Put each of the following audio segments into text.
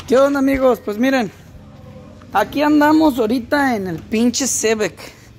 ¿Qué onda, amigos? Pues miren, aquí andamos ahorita en el pinche Civic.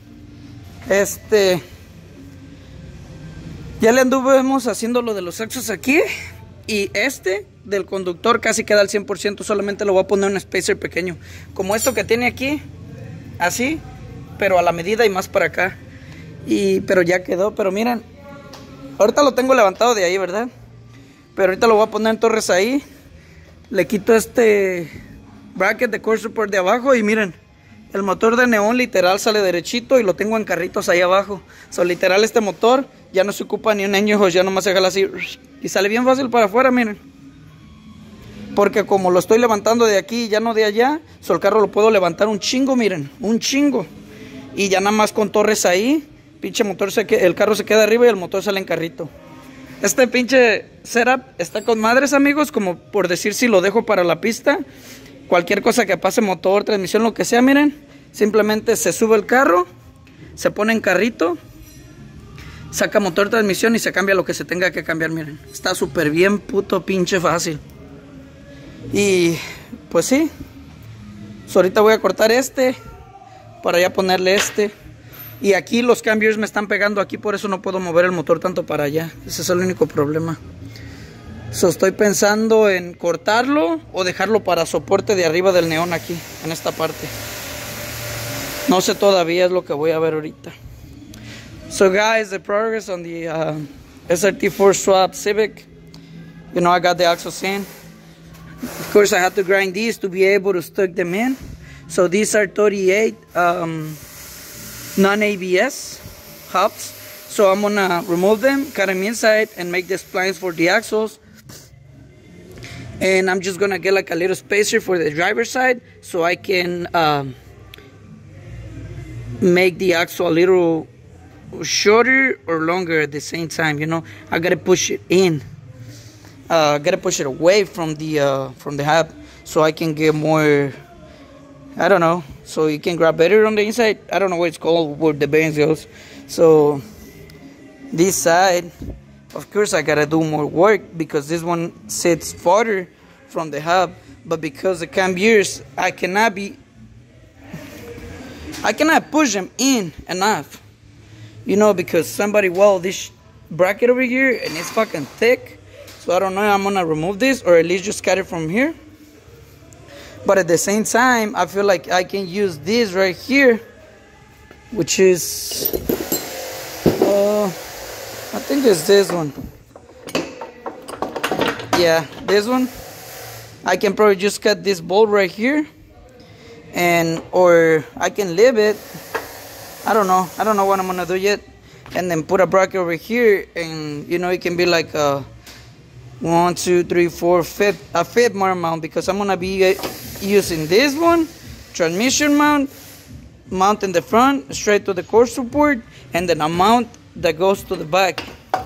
Ya le anduvimos haciendo lo de los axos aquí. Y del conductor casi queda al 100%. Solamente lo voy a poner un spacer pequeño, como esto que tiene aquí. Así, pero a la medida y más para acá. Pero ya quedó, pero miren, ahorita lo tengo levantado de ahí, ¿verdad? Pero ahorita lo voy a poner en torres ahí. Le quito este bracket de core support de abajo y miren, el motor de neón literal sale derechito y lo tengo en carritos ahí abajo. Literal este motor ya no se ocupa ni un año, ya nomás se jala así y sale bien fácil para afuera, miren. Porque como lo estoy levantando de aquí, ya no de allá, el carro lo puedo levantar un chingo, miren, un chingo. Y ya nada más con torres ahí, pinche motor el carro se queda arriba y el motor sale en carrito. Este pinche setup está con madres, amigos, como por decir, si lo dejo para la pista, cualquier cosa que pase, motor, transmisión, lo que sea, miren, simplemente se sube el carro, se pone en carrito, saca motor, transmisión y se cambia lo que se tenga que cambiar, miren. Está súper bien puto pinche fácil. Y pues sí, ahorita voy a cortar para ya ponerle y aquí los cambios me están pegando aquí, por eso no puedo mover el motor tanto para allá. Ese es el único problema. Estoy pensando en cortarlo o dejarlo para soporte de arriba del neón aquí, en esta parte. No sé todavía, es lo que voy a ver ahorita. So guys, the progress on the SRT4 swap Civic. You know, I got the axles in. Of course, I had to grind these to be able to stick them in. So these are 38 non-ABS hubs. So I'm gonna remove them, cut them inside, and make the splines for the axles. And I'm just gonna get like a little spacer for the driver's side, so I can make the axle a little shorter or longer at the same time. You know, I gotta push it in. Gotta push it away from the hub, so I can get more. I don't know, so you can grab better on the inside. I don't know what it's called where the bearings goes. So this side, of course, I gotta do more work because this one sits farther from the hub. But because the cam gears, I cannot push them in enough. You know, because somebody welded this bracket over here and it's fucking thick. So I don't know, I'm gonna remove this or at least just cut it from here. But at the same time, I feel like I can use this right here, which is, I think it's this one. Yeah, this one. I can probably just cut this bolt right here, or I can leave it. I don't know what I'm gonna do yet, and then put a bracket over here, and you know, it can be like a 1, 2, 3, 4, a fifth more mount, because I'm gonna be using this one, transmission mount in the front straight to the core support, and then a mount that goes to the back.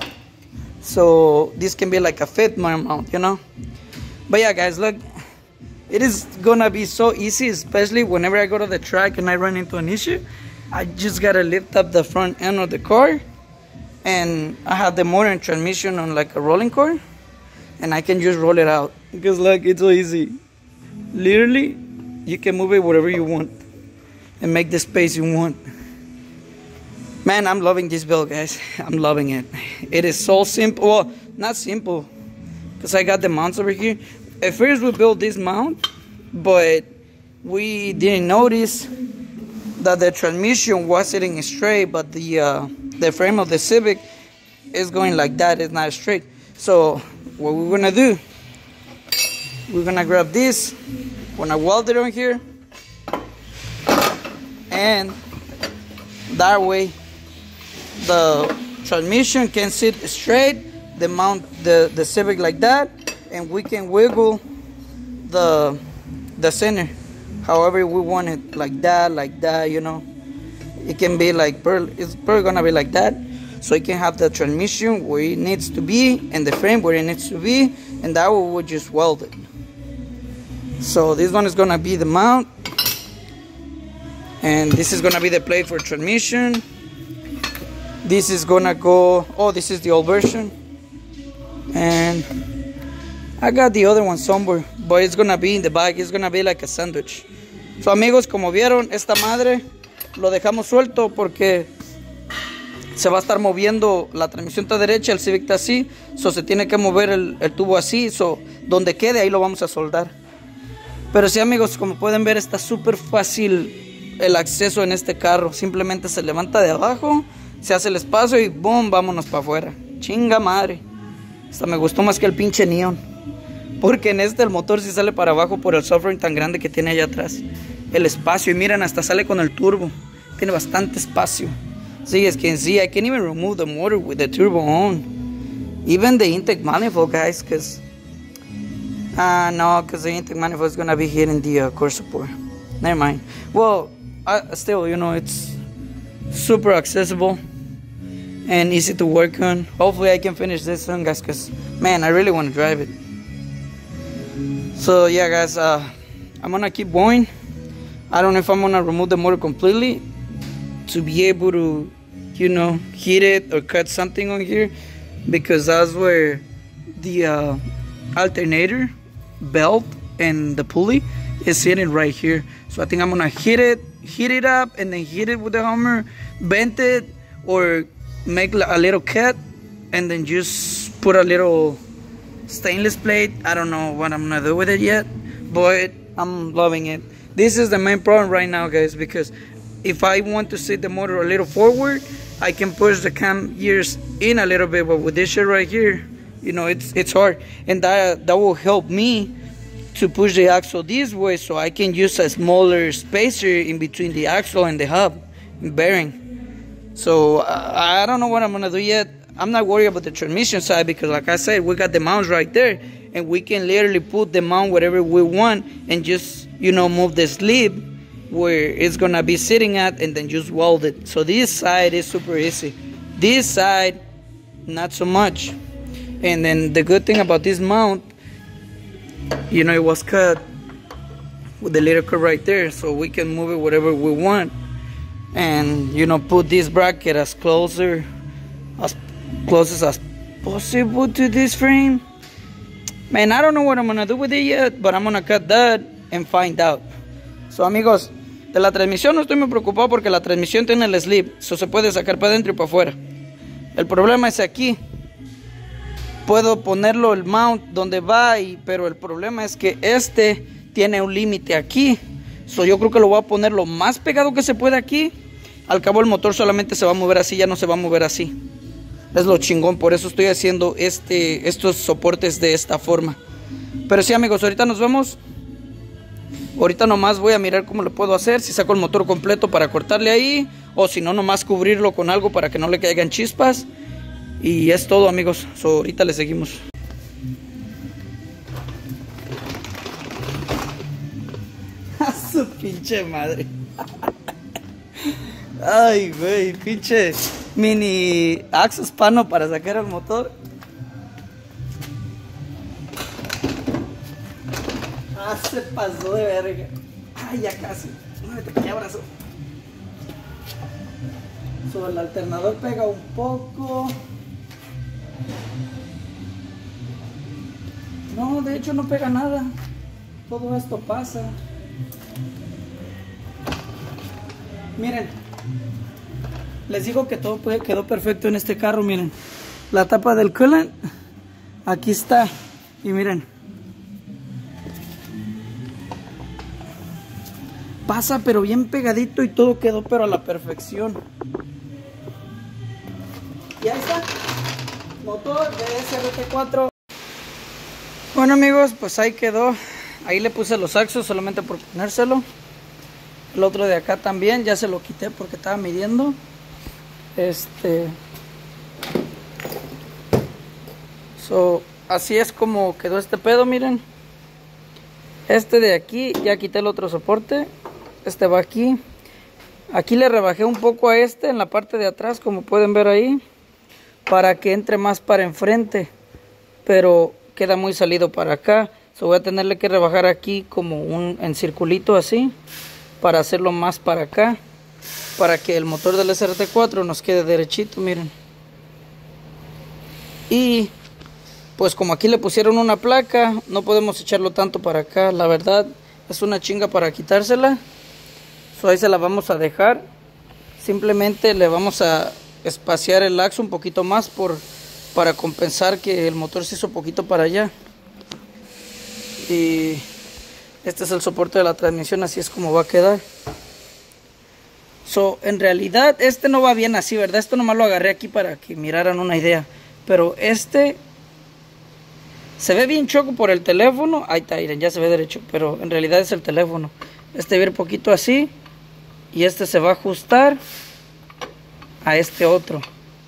So this can be like a fifth more mount, you know. But yeah, guys, look, it is gonna be so easy, especially whenever I go to the track and I run into an issue. I just gotta lift up the front end of the car, and I have the motor and transmission on like a rolling car, and I can just roll it out. Because look, it's so easy. Literally, you can move it whatever you want and make the space you want. Man, I'm loving this build, guys. I'm loving it. It is so simple. Well, not simple, because I got the mounts over here. At first, we built this mount, but we didn't notice that the transmission was sitting straight, but the frame of the Civic is going like that. It's not straight. So what we're gonna do, we're gonna grab this, we're gonna weld it on here, and that way the transmission can sit straight, the mount the Civic like that, and we can wiggle the center however we want it, like that, you know. It can be like it's probably gonna be like that, so it can have the transmission where it needs to be and the frame where it needs to be, and that way we'll just weld it. So this one is gonna be the mount, and this is gonna be the plate for transmission. This is gonna go, oh, this is the old version, and I got the other one somewhere, but it's gonna be in the back. It's gonna be like a sandwich. So amigos, como vieron, esta madre lo dejamos suelto porque se va a estar moviendo. La transmisión está derecha, el Civic está así, so se tiene que mover el tubo así, so donde quede ahí lo vamos a soldar. Pero sí amigos, como pueden ver, está súper fácil el acceso en este carro. Simplemente se levanta de abajo, se hace el espacio y boom, vámonos para afuera. Chinga madre. Hasta me gustó más que el pinche Neon, porque en este el motor sí sale para abajo por el subframe tan grande que tiene allá atrás. El espacio, y miren, hasta sale con el turbo. Tiene bastante espacio. See, as you can see, I can even remove the motor with the turbo on. Even the intake manifold, guys, because... no, because the intake manifold is going to be here in the core support. Never mind. Well, still, you know, it's super accessible and easy to work on. Hopefully I can finish this soon, guys, because, man, I really want to drive it. So, yeah, guys, I'm going to keep going. I don't know if I'm going to remove the motor completely to be able to, you know, heat it or cut something on here, because that's where the alternator belt and the pulley is sitting right here. So I think I'm gonna heat it up, and then hit it with the hammer, bend it, or make a little cut, and then just put a little stainless plate. I don't know what I'm gonna do with it yet, but I'm loving it. This is the main problem right now, guys, because if I want to sit the motor a little forward, I can push the cam gears in a little bit, but with this shit right here, you know, it's hard, and that will help me to push the axle this way, so I can use a smaller spacer in between the axle and the hub bearing. So I don't know what I'm gonna do yet. I'm not worried about the transmission side, because like I said, we got the mounts right there, and we can literally put the mount wherever we want and just, you know, move the sleeve where it's gonna be sitting at, and then just weld it. So this side is super easy, this side not so much. And then the good thing about this mount, you know, it was cut with the little cut right there, so we can move it wherever we want, and, you know, put this bracket as close as possible to this frame. Man, I don't know what I'm gonna do with it yet, but I'm gonna cut that and find out. So amigos, de la transmisión no estoy muy preocupado, porque la transmisión tiene el slip, so se puede sacar para adentro y para afuera. El problema es aquí. Puedo ponerlo el mount donde va, pero el problema es que este tiene un límite aquí. So yo creo que lo voy a poner lo más pegado que se pueda aquí. Al cabo el motor solamente se va a mover así, ya no se va a mover así. Es lo chingón, por eso estoy haciendo estos soportes de esta forma. Pero sí amigos, ahorita nos vemos. Ahorita nomás voy a mirar cómo lo puedo hacer, si saco el motor completo para cortarle ahí, o si no, nomás cubrirlo con algo para que no le caigan chispas. Y es todo amigos, so, ahorita le seguimos. A su pinche madre. Ay güey, pinche mini axo hispano para sacar el motor. Ah, se pasó de verga. Ay, ya casi. Muévete, pequeño abrazo. So, el alternador pega un poco. No, de hecho no pega nada. Todo esto pasa. Miren, les digo que todo quedó perfecto en este carro. Miren, la tapa del coolant aquí está. Y miren, pasa pero bien pegadito, y todo quedó pero a la perfección. Y ahí está, motor de SRT4. Bueno amigos, pues ahí quedó. Ahí le puse los axos solamente por ponérselo. El otro de acá también, ya se lo quité porque estaba midiendo. Así es como quedó este pedo, miren. Este de aquí, ya quité el otro soporte. Este va aquí. Aquí le rebajé un poco a este en la parte de atrás, como pueden ver ahí, para que entre más para enfrente, pero queda muy salido para acá. Voy a tenerle que rebajar aquí como en circulito así, para hacerlo más para acá, para que el motor del SRT4 nos quede derechito, miren. Y pues como aquí le pusieron una placa, no podemos echarlo tanto para acá. La verdad es una chinga para quitársela. So ahí se la vamos a dejar. Simplemente le vamos a espaciar el axo un poquito más para compensar que el motor se hizo poquito para allá. Y este es el soporte de la transmisión, así es como va a quedar. So, en realidad este no va bien así, ¿verdad? Esto nomás lo agarré aquí para que miraran una idea. Pero este se ve bien choco por el teléfono. Ahí está, miren, ya se ve derecho, pero en realidad es el teléfono. Este va a ir poquito así. Y este se va a ajustar a este otro.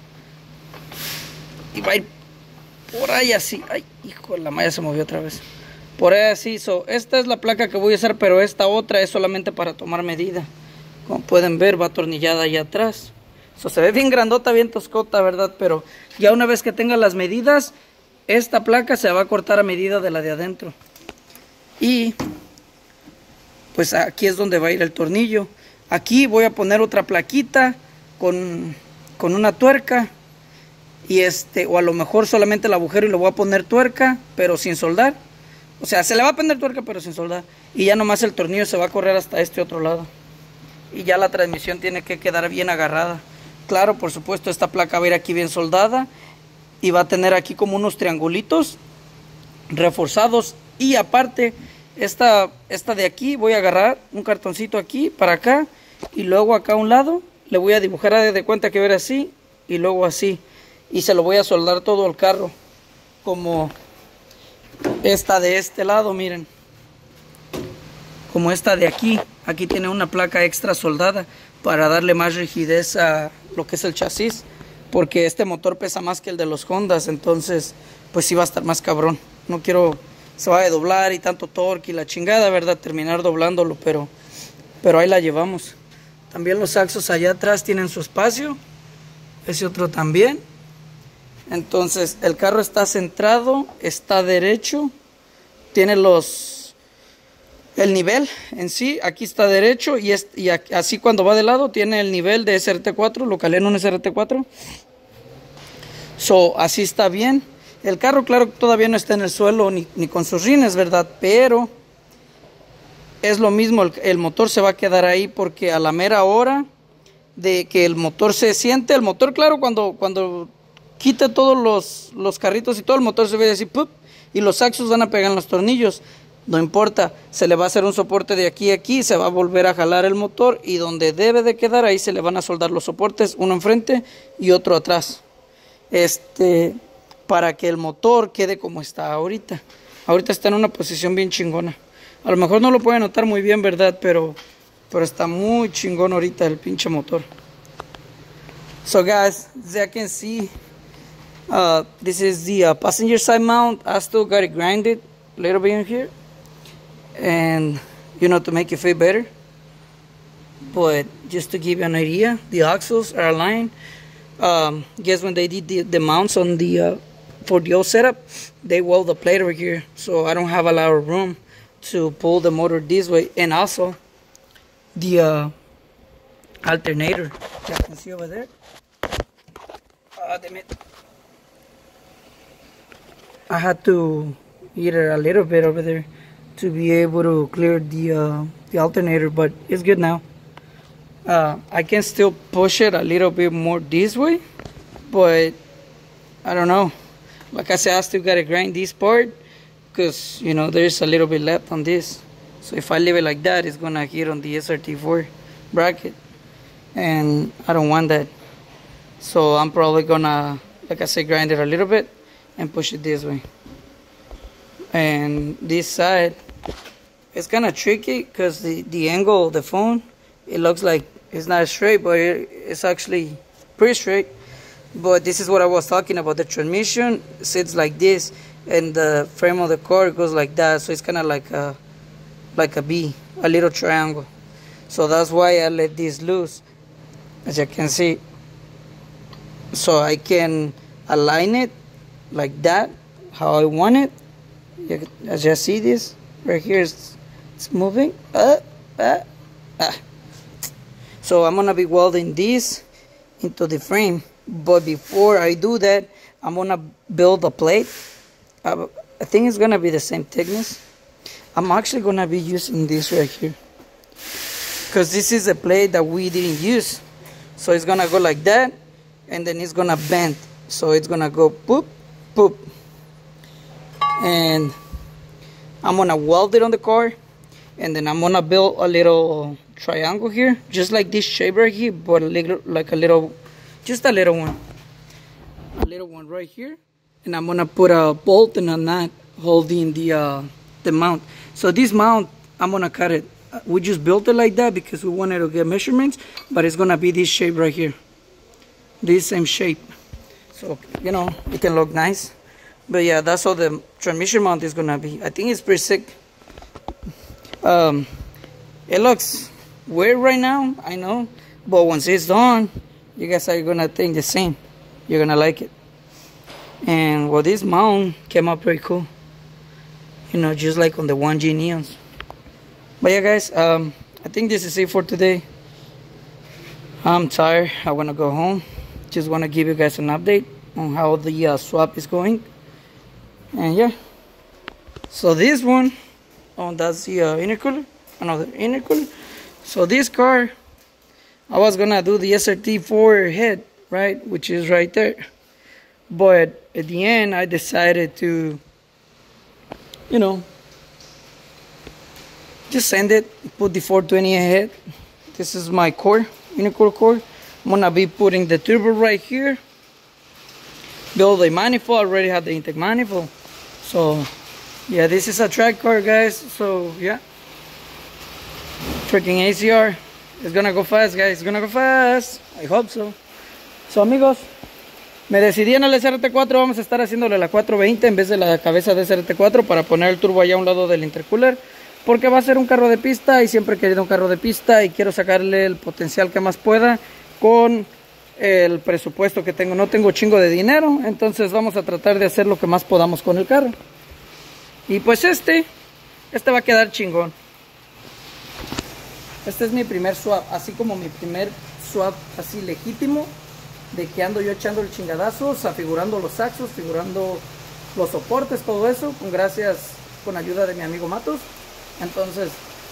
Y va a ir por ahí así. Ay, hijo de la malla, se movió otra vez. Por ahí así. So, esta es la placa que voy a usar, pero esta otra es solamente para tomar medida. Como pueden ver, va atornillada allá atrás. So, se ve bien grandota, bien toscota, ¿verdad? Pero ya una vez que tenga las medidas, esta placa se va a cortar a medida de la de adentro. Y pues aquí es donde va a ir el tornillo. Aquí voy a poner otra plaquita con una tuerca. Y o a lo mejor solamente el agujero y le voy a poner tuerca, pero sin soldar. O sea, se le va a poner tuerca, pero sin soldar. Y ya nomás el tornillo se va a correr hasta este otro lado. Y ya la transmisión tiene que quedar bien agarrada. Claro, por supuesto, esta placa va a ir aquí bien soldada. Y va a tener aquí como unos triangulitos reforzados. Y aparte, esta de aquí, voy a agarrar un cartoncito aquí para acá. Y luego acá a un lado le voy a dibujar de cuenta que ver así. Y luego así. Y se lo voy a soldar todo al carro. Como esta de este lado, miren. Como esta de aquí. Aquí tiene una placa extra soldada para darle más rigidez a lo que es el chasis. Porque este motor pesa más que el de los Hondas. Entonces, pues sí va a estar más cabrón. No quiero se vaya a doblar y tanto torque y la chingada, ¿verdad? Terminar doblándolo, pero ahí la llevamos. También los axos allá atrás tienen su espacio. Ese otro también. Entonces, el carro está centrado, está derecho. Tiene el nivel en sí, aquí está derecho y así cuando va de lado tiene el nivel de SRT4, lo calé en un SRT4. So, así está bien. El carro, claro, todavía no está en el suelo ni con sus rines, ¿verdad? Pero es lo mismo, el motor se va a quedar ahí porque a la mera hora de que el motor se siente, el motor, claro, cuando quite todos los carritos y todo, el motor se ve así, ¡pup! Y los axos van a pegar en los tornillos. No importa, se le va a hacer un soporte de aquí a aquí, se va a volver a jalar el motor y donde debe de quedar, ahí se le van a soldar los soportes, uno enfrente y otro atrás. Para que el motor quede como está ahorita. Ahorita está en una posición bien chingona. A lo mejor no lo pueden notar muy bien, ¿verdad? Pero está muy chingón ahorita el pinche motor. So guys, as you can see, this is the passenger side mount. I still got it grinded a little bit in here. And, to make it fit better. But just to give you an idea, the axles are aligned. Guess when they did the mounts on for the old setup, they weld the plate over here, so I don't have a lot of room to pull the motor this way. And also the alternator, you can see over there. Damn it. I had to eat it a little bit over there to be able to clear the alternator, but it's good now. I can still push it a little bit more this way, but I don't know. Like I said, I still gotta grind this part because there's a little bit left on this. So if I leave it like that, it's gonna hit on the SRT4 bracket, and I don't want that. So I'm probably gonna, like I said, grind it a little bit and push it this way. And this side, it's kind of tricky because the angle of the phone, it looks like it's not straight, but it's actually pretty straight. But this is what I was talking about. The transmission sits like this, and the frame of the car goes like that. So it's kind of like a B, a little triangle. So that's why I let this loose, as you can see. So I can align it like that, how I want it. As you see this, right here, it's moving. So I'm gonna be welding this into the frame. But before I do that, I'm gonna build a plate I think it's gonna be the same thickness. I'm actually gonna be using this right here, because this is a plate that we didn't use. So it's gonna go like that, and then it's gonna bend. So it's gonna go poop, poop. And I'm gonna weld it on the car, and then I'm gonna build a little triangle here, just like this shape right here, but a little, like a little, just a little one. A little one right here. And I'm gonna put a bolt and a nut holding the mount. So this mount, I'm gonna cut it. We just built it like that because we wanted to get measurements, but it's gonna be this shape right here, this same shape. So you know, it can look nice. But yeah, that's how the transmission mount is gonna be. I think it's pretty sick. It looks weird right now, I know, but once it's done, you guys are gonna think the same. You're gonna like it. And well, this mount came out pretty cool, you know, just like on the 1G Neons. But yeah guys, I think this is it for today. I'm tired, I want to go home. Just want to give you guys an update on how the swap is going. And yeah, so this one, that's the intercooler, another intercooler. So this car, I was gonna do the SRT4 head, right, which is right there. But at the end, I decided to, you know, just send it, put the 420 ahead. This is my core, intercooler core. I'm gonna be putting the turbo right here. Build a manifold, I already have the intake manifold. So yeah, this is a track car, guys. So yeah, freaking ACR. It's gonna go fast, guys. It's gonna go fast. I hope so. So amigos, me decidí en el SRT4, vamos a estar haciéndole la 420 en vez de la cabeza de SRT4 para poner el turbo allá a un lado del intercooler, porque va a ser un carro de pista y siempre he querido un carro de pista y quiero sacarle el potencial que más pueda con el presupuesto que tengo. No tengo chingo de dinero, entonces vamos a tratar de hacer lo que más podamos con el carro. Y pues este va a quedar chingón. Este es mi primer swap, así como mi primer swap así legítimo, de que ando yo echando el chingadazo, afigurando los saxos, figurando los soportes, todo eso, con ayuda de mi amigo Matos. Entonces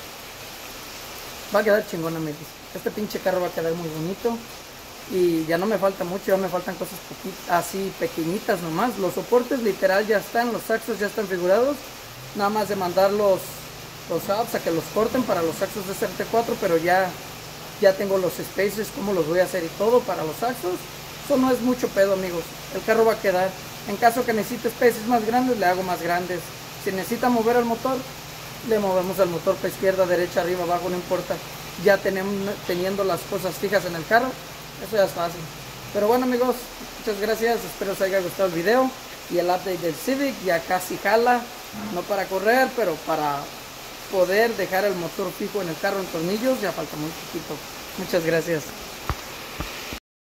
va a quedar chingón, amigos. Este pinche carro va a quedar muy bonito. Y ya no me falta mucho, ya me faltan cosas así pequeñitas nomás. Los soportes literal ya están, los saxos ya están figurados. Nada más de mandar los hubs a que los corten para los saxos de SRT4, pero ya tengo los spacers, cómo los voy a hacer y todo para los saxos. Eso no es mucho pedo, amigos. El carro va a quedar. En caso que necesite spacers más grandes, le hago más grandes. Si necesita mover el motor, le movemos el motor para izquierda, derecha, arriba, abajo, no importa. Ya teniendo las cosas fijas en el carro, eso ya es fácil. Pero bueno, amigos, muchas gracias. Espero os haya gustado el video y el update del Civic. Ya casi jala, no para correr, pero para poder dejar el motor fijo en el carro en tornillos. Ya falta muy poquito. Muchas gracias.